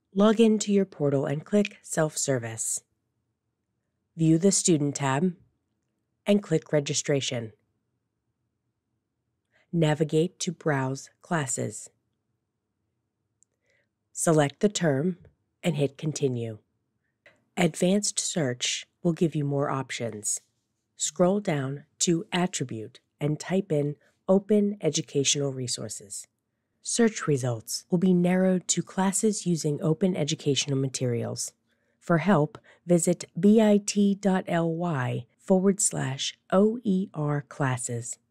Log into your portal and click Self Service. View the Student tab and click Registration. Navigate to Browse Classes. Select the term and hit Continue. Advanced Search will give you more options. Scroll down to Attribute and type in Open Educational Resources. Search results will be narrowed to classes using open educational materials. For help, visit bit.ly/OER classes.